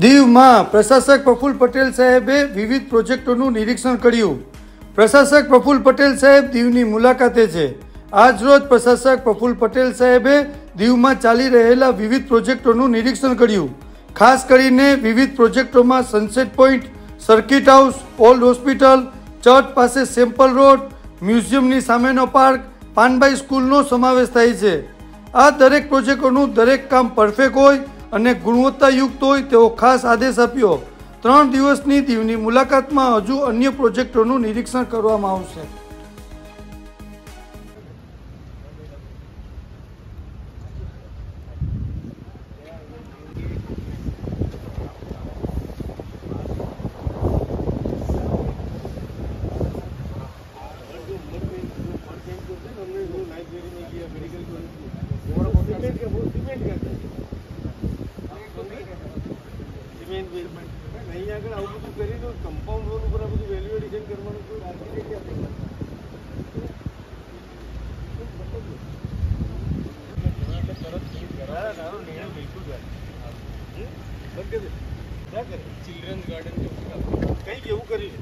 દીવમાં પ્રશાસક પ્રફુલ્લ પટેલ સાહેબે વિવિધ પ્રોજેક્ટોનું નિરીક્ષણ કર્યું। પ્રશાસક પ્રફુલ્લ પટેલ સાહેબ દીવની મુલાકાતે છે। આજરોજ પ્રશાસક પ્રફુલ્લ પટેલ સાહેબે દીવમાં ચાલી રહેલા વિવિધ પ્રોજેક્ટોનું નિરીક્ષણ કર્યું। ખાસ કરીને વિવિધ પ્રોજેક્ટોમાં sunset point, circuit house, old hospital, church પાસે સેમ્પલ રોડ, મ્યુઝિયમની સામેનો પાર્ક, પાનબાઈ સ્કૂલનો સમાવેશ થાય છે। આ દરેક પ્રોજેક્ટોનું દરેક કામ પરફેક્ટ હોય અને ગુણવત્તાયુક્ત હોય તેવો ખાસ આદેશ આપ્યો। 3 દિવસની દીવની મુલાકાતમાં હજુ અન્ય પ્રોજેક્ટોનું નિરીક્ષણ કરવામાં આવશે। અહીં આગળ આવું બધું કરી દો, કમ્પાઉન્ડ વોલ ઉપર આ બધું વેલ્યુ એડિશન કરવાનું કોઈ આર્કિટેક્ટ આપણે ચિલ્ડ્રન્સ ગાર્ડન કંઈક એવું કર્યું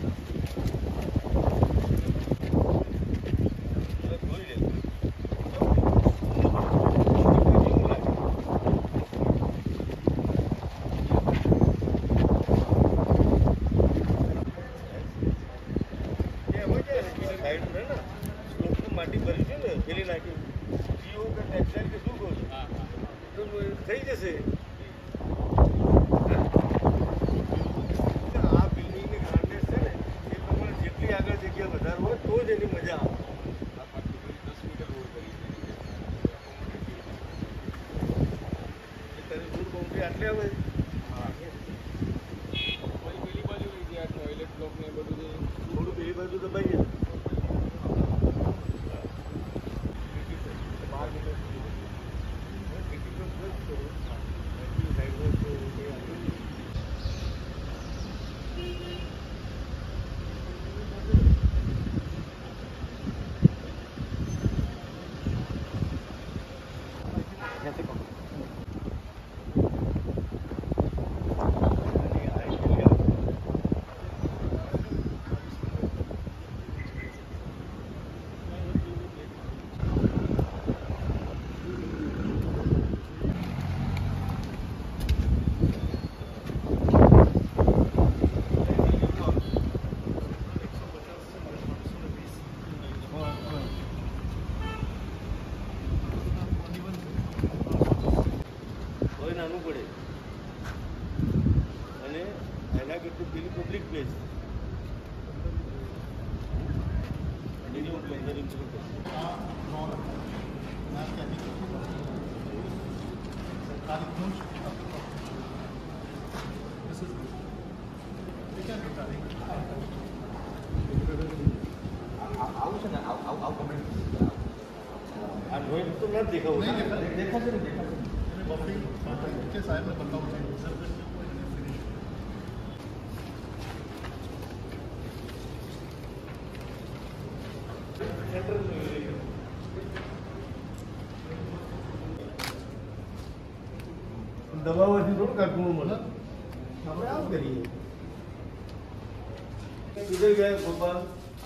માટી ભરી છે ને પેલી નાખ્યું જીઓ કે ટેક્સટાઇલ કે શું કહું તો થઈ જશે। આ બિલ્ડિંગની ગ્રાન્ડનેસ છે ને એ પ્રમાણે જેટલી આગળ જગ્યા વધારે હોય તો જ એની મજા આવે। 10 મીટર રોડ કરી દૂર બાઉન્ડ્રી આટલે આવે પેલી બાજુ રહી ગયા ટોયલેટ બ્લોક ને બધું થોડું પેલી બાજુ દબાઈ ગયા। નાનું પડે અને એના કરતું પેલી પબ્લિક પ્લેસ આવું છે ને આવું કમેન્ટ આ ડ્રોઈંગ તો નથી દેખાવું દેખાશે ને के साइड में बनता हूँ દબાવવાથી થોડું કાઢવું મળે આપણે આમ કરીએ કિધર ગયા ગોપાલ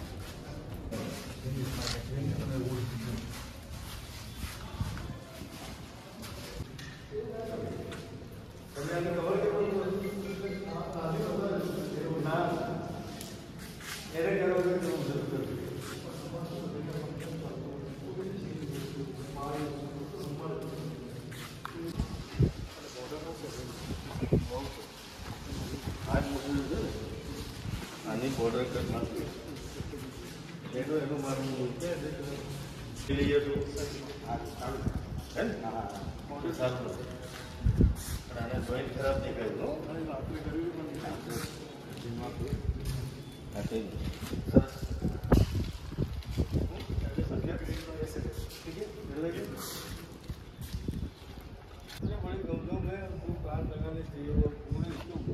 આની બોર્ડર કટ નાખી એનું મારું લઈએ તો હે ને મોટું સારું પણ આને જોઈન્ટ ખરાબ દેખાય તો આપણે કર્યું પણ સરસ बड़ी गमगम है वो कार लगाने चाहिए वो पूरे इसके ऊपर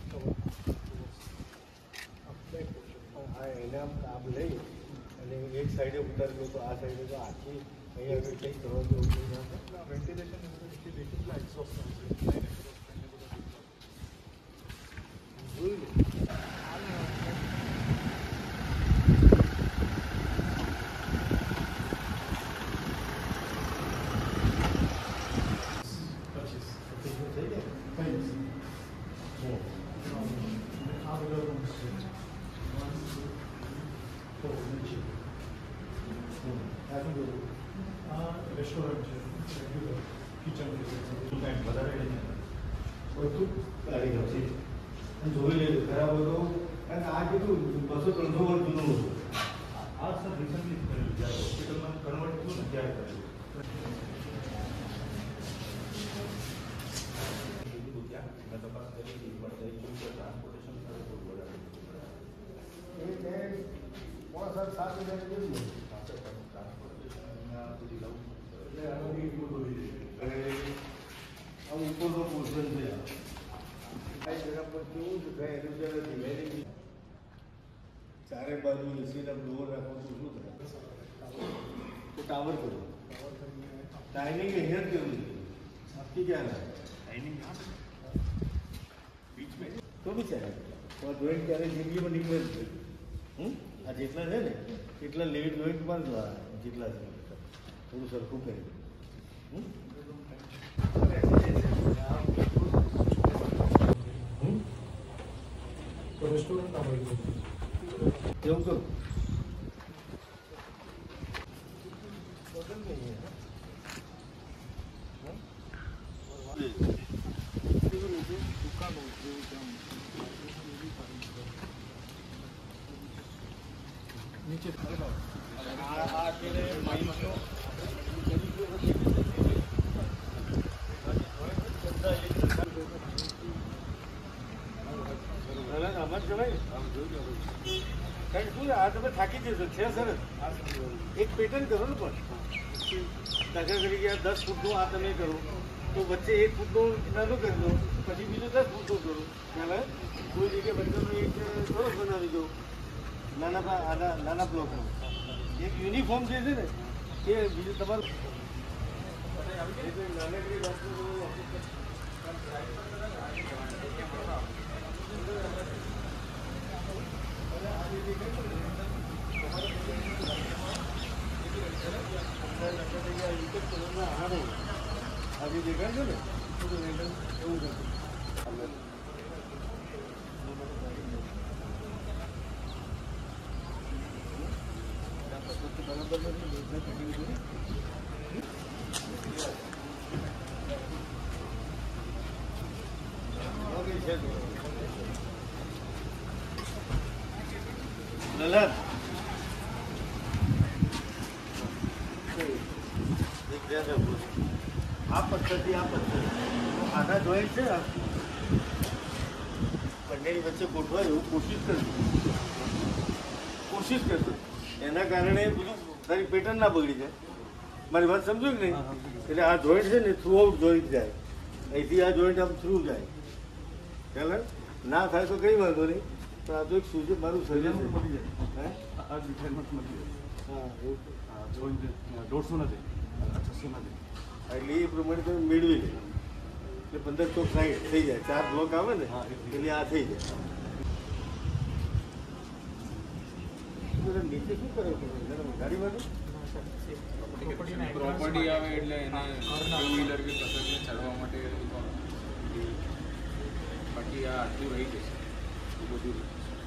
એને આમ કામ લઈ અને એક સાઈડે ઉતારી દો તો આ સાઈડે તો આખી અહીંયા આગળ કંઈ કરવાનું વેન્ટિલેશન જોઈ લો. રેસ્ટોરન્ટ છે, રેગ્યુલર કિચન કાંઈ વધારે નહીં બધું કાઢી ગયું છે જોઈ લેજો ખરાબ હતો કારણ કે આ કેટલું 200-300 વર્ષ જૂનું હતું. આ સર રિસન્ટલી કરેલું જ્યારે હોસ્પિટલમાં કન્વર્ટ થયું ને ત્યારે કરેલું. મેં તપાસ કરી હતી પણ ટ્રાન્સપોર્ટેશન ઉપરનો પોર્શન છે જરા પર કેવું છે કાંઈ એનું જરા ડિવાઇડિંગ ચારે બાજુ એસીના ફ્લોર રાખો તો શું થાય તો ટાવર કરો ટાઈમિંગ અહીંયા જ કરવું છે आपकी क्या है टाइमिंग बीच में तो भी ચાલે તો જોઈન્ટ ક્યારે જિંદગીમાં નીકળે જ આ જેટલા છે ને એટલા લેટ જોઈન્ટમાં જ જેટલા છે થોડું સરખું કરી તો રેસ્ટોરન્ટ આવેલું એવું કરું નીચે આમાં જ જવાય કારણ શું આ તમે થાકી જશો છે સરસ એક પેટર્ન કરો ને પણ દાખલા તરીકે 10 ફૂટનું આ તમે કરો તો વચ્ચે 1 ફૂટનું નાનું કરી દો પછી બીજું 10 ફૂટનું કરો પહેલાં કોઈ જગ્યાએ બધાનું એક સરસ બનાવી દો નાના બ્લોકનું એક યુનિફોર્મ જે છે ને એ બીજું તમારું નાનકડી આજે દેખાય છે ને એવું છે લલન આ પદ્ધતિ આના જોઈન્ટ છે બંનેની વચ્ચે ગોઠવાય એવું કોશિશ કરજો એના કારણે બધું તારી પેટર્ન ના બગડી જાય મારી વાત સમજો કે નહીં એટલે આ જોઈન્ટ છે ને થ્રુ આઉટ જોઈન્ટ જાય અહીંથી આ જોઈન્ટ આમ થ્રુ જાય ખ્યાલ ના થાય તો કંઈ વાંધો નહીં પણ આ તો એક સૂઝ મારું શરીર મળી જાય આ ડિઝાઇનમાં મળી હા એવું જાય 150 નથી 600 નથી એટલે એ પ્રમાણે તમે મેળવી લે એટલે 15 ચોક 60 થઈ જાય 4 બ્લોક આવે ને એટલે આ થઈ જાય નીચે શું કરે ગાડી માટે પ્રોપર્ટી આવે એટલે એને ટુ વ્હીલર કે કસરને ચડવા માટે બાકી આ આટલું રહી જશે બધું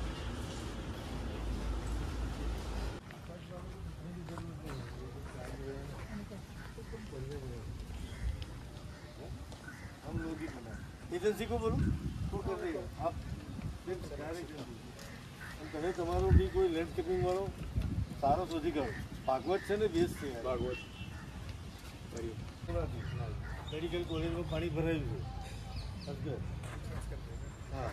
हम लोग ही बना एजेंसी को बोलो શું कर रही है आप તમે તમારો બી કોઈ લેન્ડસ્કેપિંગ વાળો સારો શોધી કાઢો ભાગવત છે ને બેસ્ટ છે ભાગવત મેડિકલ કોલેજમાં પાણી ભરાયું છે હા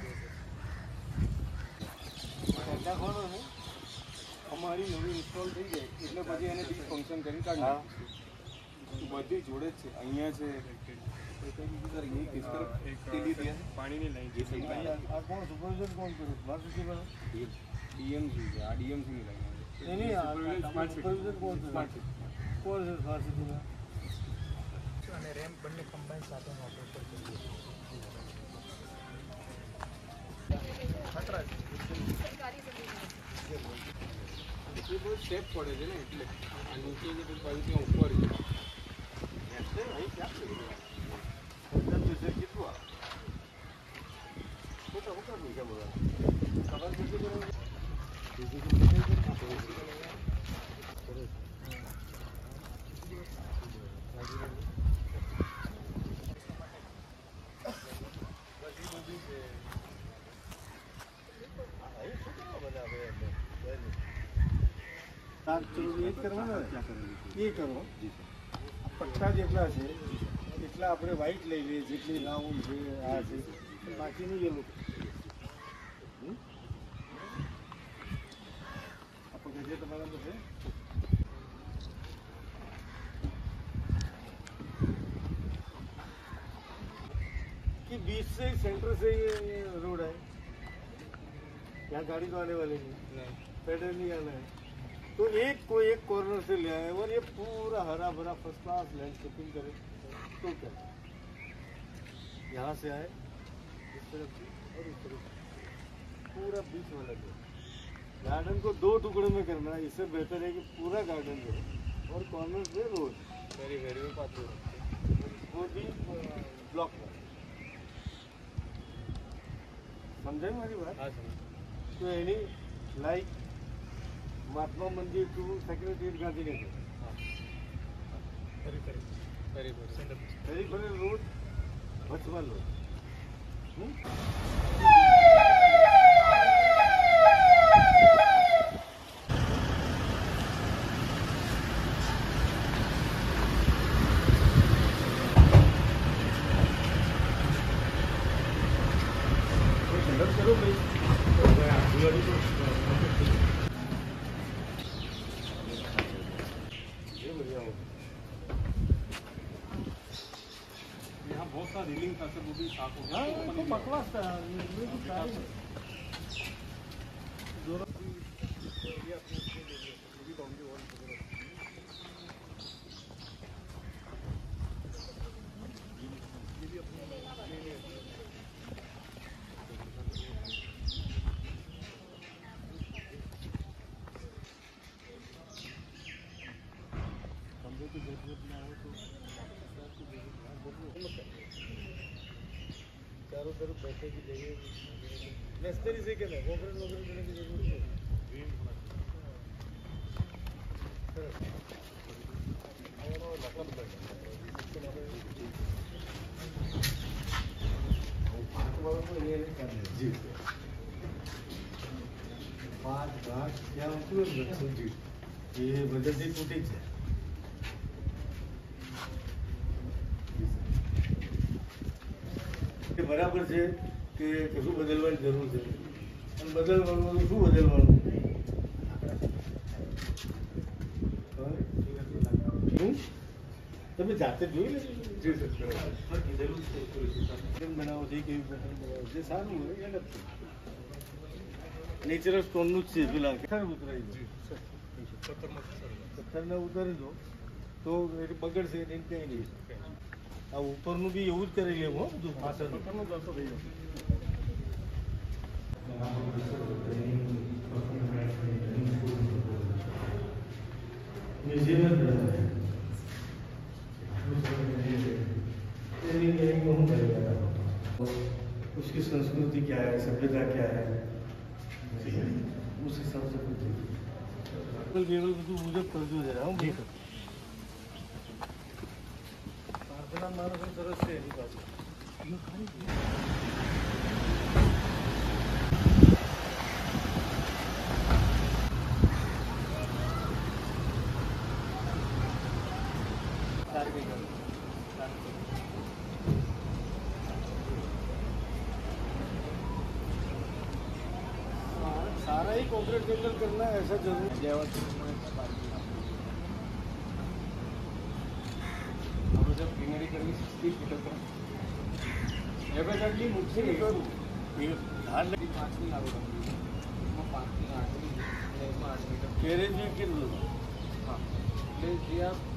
નાખવાનો ને અમારી નવી ઇન્સ્ટોલ થઈ જાય એટલે પછી એને બીજ ફંક્શન કરી કાઢી બધી જોડે જ છે અહીંયા છે પાણીની લાઈન આ કોણ સુપરવિઝન કોણ કર્યું મારું શું ડીએમસી છે આ ડીએમસીની લાઈન नहीं स्मार्ट सिटी कौन सा स्मार्ट सिटी कौन सा स्मार्ट सिटी में અને રેમ્પ બંને કમ્બાઈન સાથે ઓપરેટ કરશે. એ બહુ સ્ટેપ પડે છે ને એટલે આ નીચે જે બાજુ ત્યાં ઉપર છે એટલે અહીં ક્યાં છે કેટલું આવે ખોટા ખોટા પૈસા બધા ખબર નથી એ કરો પટ્ટા જેટલા છે એટલા આપણે વ્હાઈટ લઈ લઈએ જેટલી રાઉન્ડ છે આ છે બાકીનું યેલો આપણે જે તમારા છે कि बीच से सेंटर से ये रोड है, यहाँ गाड़ी तो आने वाली नहीं, पैदल नहीं आना है, तो एक कोई एक कॉर्नर से ले आए और ये पूरा हरा भरा फर्स्ट क्लास लैंडस्केपिंग करे तो क्या, यहाँ से आए इस तरफ से और इस तरफ से पूरा बीच वाला जो गार्डन को 2 टुकड़े में करना है. इससे बेहतर है कि पूरा गार्डन जो और कॉर्नर पे रोड मेरी वेरी पास वो भी ब्लॉक है. समझे मारी बात? हाँ समझ. तो any like Mahatma Mandir to secretariat Gandhinagar peripheral road भचवाल रोड. करो भाई ये बढ़िया हो. यहाँ बहुत सारा रीलिंग था सर, वो भी साफ हो गया. तो बकवास था ये तो सारी दोनों ये अपने भी बाउंड्री वॉल चारों तरफ बैठने की जगह नस्तरी से क्या है वगैरह देने की जरूरत है. जी 5 घाट क्या जी ये बजट टूटी है. બરાબર છે કે કશું બદલવાની જરૂર છે અને બદલવાનું શું બદલવાનું તમે જાતે જોઈ લેજો. કેમ બનાવો છે કેવી પેટર્ન બનાવો જે સારું હોય એ નથી. નેચરલ સ્ટોનનું જ છે પેલા ઉતરાઈ દો પથ્થરને ઉતારી દો તો એ બગડશે એને કંઈ નહીં. આ ઉપરનું બી એવું જ કરી લેવું હો બધું પાછળનું उसकी संस्कृति क्या है, सभ्यता क्या है, उस हिसाब से केवल બધું મુજબ કરજો જરા. હું પ્રાર્થના માણસ સરસ છે એની પાસે. सारा ही कॉर्पोरेट जंगल करना है ऐसा जरूर जब ग्रीनरी करनी 60 फीट पर डेफिनेटली मुझसे नहीं करूँ धान लगी 5 दिन लागू ગેરેજ કેટલું? એટલે જે આ